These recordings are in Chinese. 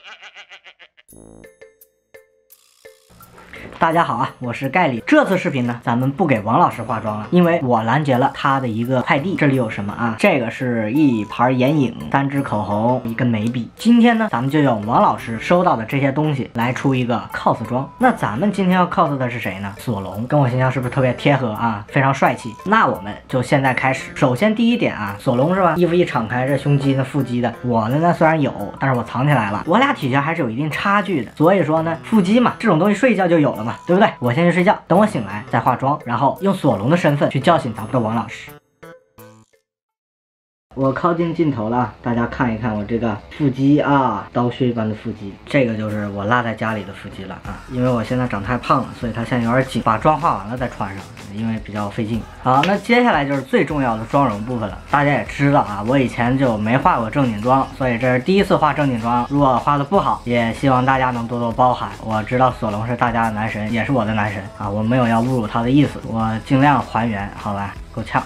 大家好啊，我是盖里。这次视频呢，咱们不给王老师化妆了，因为我拦截了他的一个快递。这里有什么啊？这个是一盘眼影、3支口红、一根眉笔。今天呢，咱们就用王老师收到的这些东西来出一个 cos 妆。那咱们今天要 cos 的是谁呢？索隆，跟我形象是不是特别贴合啊？非常帅气。那我们就现在开始。首先第一点啊，索隆是吧？衣服一敞开，这胸肌呢、腹肌的，我的呢虽然有，但是我藏起来了。我俩体型还是有一定差距的，所以说呢，腹肌嘛，这种东西睡一觉就有了嘛。对不对？我先去睡觉，等我醒来再化妆，然后用索隆的身份去叫醒咱们的王老师。我靠近镜头了，大家看一看我这个腹肌啊，刀削一般的腹肌，这个就是我落在家里的腹肌了啊。因为我现在长太胖了，所以它现在有点紧，把妆化完了再穿上，因为比较费劲。好，那接下来就是最重要的妆容部分了。大家也知道啊，我以前就没化过正经妆，所以这是第一次化正经妆。如果化的不好，也希望大家能多多包涵。我知道索隆是大家的男神，也是我的男神啊，我没有要侮辱他的意思，我尽量还原，好吧？够呛。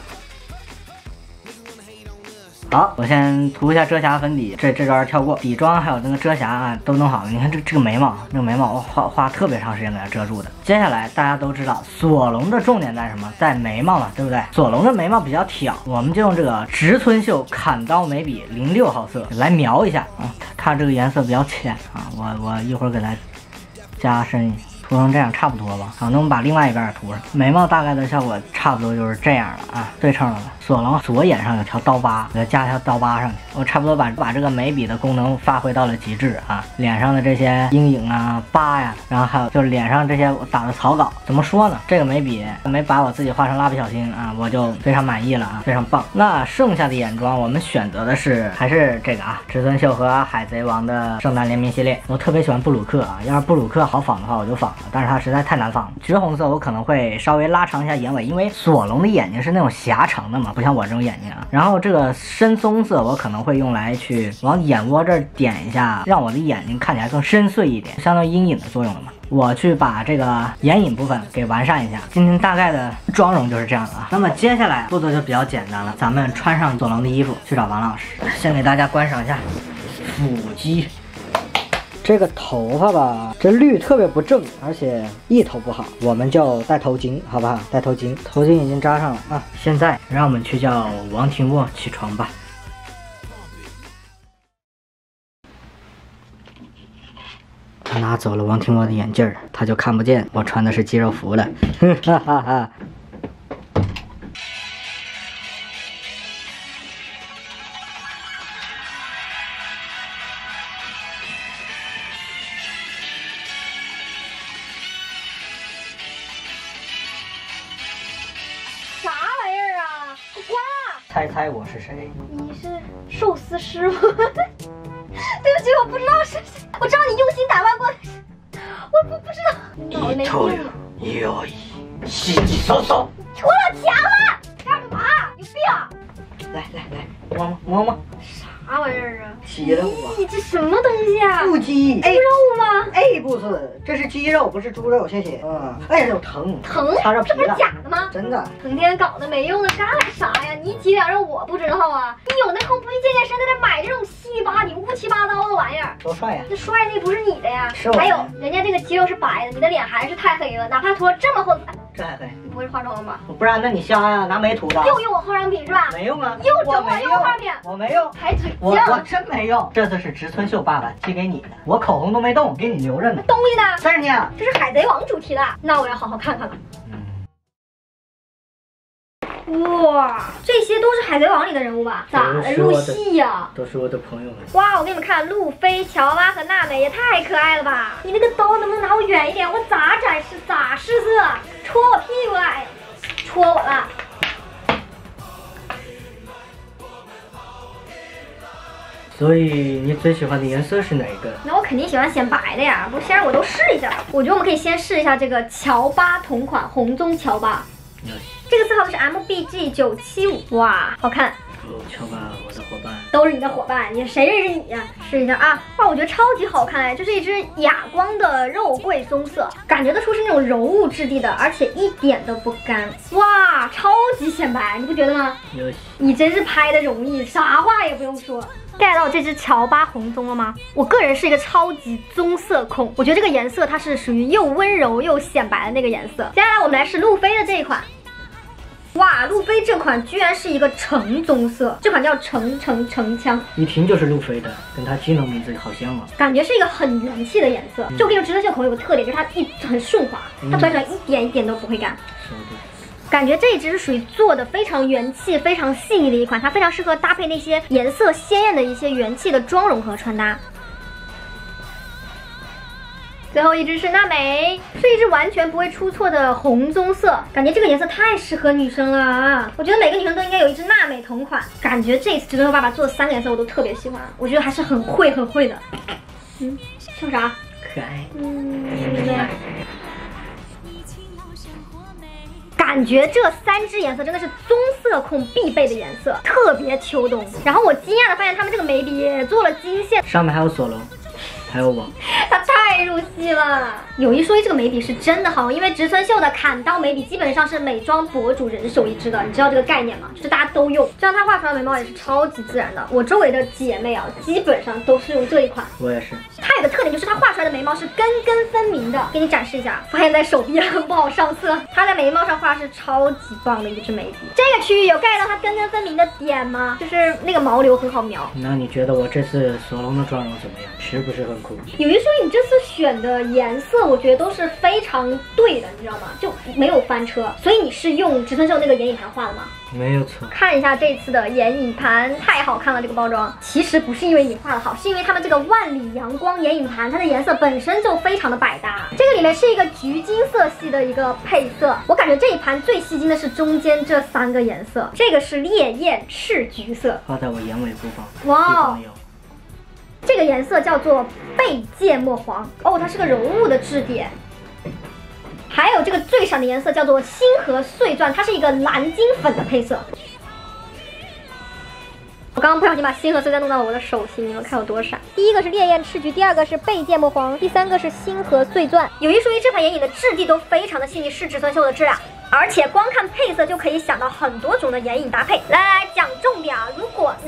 好，我先涂一下遮瑕粉底，这段跳过，底妆还有那个遮瑕啊都弄好了。你看这个眉毛，这个眉毛我花特别长时间给它遮住的。接下来大家都知道，索隆的重点在什么？在眉毛嘛，对不对？索隆的眉毛比较挑，我们就用这个植村秀砍刀眉笔06号色来描一下啊。它这个颜色比较浅啊，我一会儿给它加深。涂成这样差不多吧。好，那我们把另外一边也涂上。眉毛大概的效果差不多就是这样了啊，对称了吧。索隆左眼上有条刀疤，给它加一条刀疤上去。我差不多把这个眉笔的功能发挥到了极致啊。脸上的这些阴影啊、疤呀，然后还有就是脸上这些我打的草稿，怎么说呢？这个眉笔没把我自己画成蜡笔小新啊，我就非常满意了啊，非常棒。那剩下的眼妆我们选择的是还是这个啊，植村秀和海贼王的圣诞联名系列。我特别喜欢布鲁克啊，要是布鲁克好仿的话我就仿。但是它实在太难仿了。橘红色我可能会稍微拉长一下眼尾，因为索隆的眼睛是那种狭长的嘛，不像我这种眼睛啊。然后这个深棕色我可能会用来去往眼窝这儿点一下，让我的眼睛看起来更深邃一点，相当于阴影的作用了嘛。我去把这个眼影部分给完善一下。今天大概的妆容就是这样的啊。那么接下来步骤就比较简单了，咱们穿上索隆的衣服去找王老师。先给大家观赏一下腹肌。这个头发吧，这绿特别不正，而且一头不好，我们就戴头巾，好不好？戴头巾，头巾已经扎上了啊。现在让我们去叫王廷墨起床吧。他拿走了王廷墨的眼镜，他就看不见我穿的是肌肉服了，哈哈哈。猜猜我是谁？ 你是寿司师傅？对不起，我不知道是谁。我知道你用心打扮过，我不知道。脑没病。有一洗洗搜搜。我老强了，干嘛？有病！ 来，摸摸。 啥玩意儿啊？ 肌肉啊！ 这什么东西啊？ 腹肌。 猪肉吗？ 哎，不是，这是鸡肉，不是猪肉，谢谢。哎呦，疼，擦着皮了。 这不是假的吗？ 真的。 成天搞那没用的干啥呀？你几两肉我不知道啊？你有那空不去健身，在这买这种稀里巴乌七八糟的玩意儿， 多帅呀！ 这帅的不是你的呀。 是我。 还有，人家这个肌肉是白的，你的脸还是太黑了，哪怕涂了这么厚。 这还黑？ 你不会化妆吧？ 不然那你瞎呀？拿没涂的？ 又用我化妆品是吧？ 没用啊！ 又整我用化妆品？ 我没用， 还嘴我真没用。这次是植村秀爸爸寄给你的，我口红都没动，给你留着呢。 东西呢？ 在这呢。 这是海贼王主题的，那我要好好看看了。哇，这些都是海贼王里的人物吧？咋的？入戏呀？ 都是我的朋友们。 哇，我给你们看，路飞、乔巴和娜美也太可爱了吧！你那个刀能不能拿我远一点？我咋展示咋试色？戳我屁股来，戳我了。 所以你最喜欢的颜色是哪一个？ 那我肯定喜欢显白的呀，不，先让我都试一下。我觉得我们可以先试一下这个乔巴同款红棕乔巴。这个色号是 MBG975，哇，好看。 乔巴，我的伙伴， 都是你的伙伴，你谁认识你呀？试一下啊！哇，我觉得超级好看哎，这是一支哑光的肉桂棕色，感觉得出是那种柔雾质地的，而且一点都不干。哇，超级显白，你不觉得吗？你真是拍的容易，啥话也不用说。 get 到这支乔巴红棕了吗？我个人是一个超级棕色控，我觉得这个颜色它是属于又温柔又显白的那个颜色。接下来我们来试路飞的这一款。哇，路飞这款居然是一个橙棕色，这款叫橙枪， 一听就是路飞的，跟它技能名字好像啊。 感觉是一个很元气的颜色。就我跟你说，直射线口有个特点，就是它很顺滑，它涂起来一点一点都不会干。 是的。 感觉这一支是属于做的非常元气、非常细腻的一款，它非常适合搭配那些颜色鲜艳的一些元气的妆容和穿搭。最后一支是娜美，是一支完全不会出错的红棕色，感觉这个颜色太适合女生了啊！我觉得每个女生都应该有一支娜美同款。感觉这次直升秀爸爸做的3个颜色我都特别喜欢，我觉得还是很会的。笑啥？ 可爱。 感觉这3支颜色真的是棕色控必备的颜色，特别秋冬。然后我惊讶的发现他们这个眉笔也做了金线， 上面还有索隆。还有我， 它太入戏了。有一说一，这个眉笔是真的好，因为植村秀的砍刀眉笔基本上是美妆博主人手一支的，你知道这个概念吗？就是大家都用，这样它画出来的眉毛也是超级自然的。我周围的姐妹啊，基本上都是用这一款。 我也是。 它有个特点就是它画出来的眉毛是根根分明的，给你展示一下，发现在手臂很不好上色。它在眉毛上画是超级棒的一支眉笔。这个区域有 get 到它根根分明的点吗？就是那个毛流很好描。 那你觉得我这次索隆的妆容怎么样？是不是很酷？ 有一说你这次选的颜色，我觉得都是非常对的，你知道吗？就没有翻车。所以你是用植村秀那个眼影盘画的吗？ 没有错。 看一下这次的眼影盘，太好看了！这个包装其实不是因为你画的好，是因为他们这个万里阳光眼影盘，它的颜色本身就非常的百搭。这个里面是一个橘金色系的一个配色，我感觉这一盘最吸睛的是中间这3个颜色，这个是烈焰赤橘色， 画在我眼尾部分。 哇。这个颜色叫做贝芥末黄哦，它是个柔雾的质地。还有这个最闪的颜色叫做星河碎钻，它是一个蓝金粉的配色。我刚刚不小心把星河碎钻弄到了我的手心，你们看有多闪。第一个是烈焰赤橘，第2个是贝芥末黄，第3个是星河碎钻。有一说一，这款眼影的质地都非常的细腻，是植村秀的质量。而且光看配色就可以想到很多种的眼影搭配。来讲重点啊！如果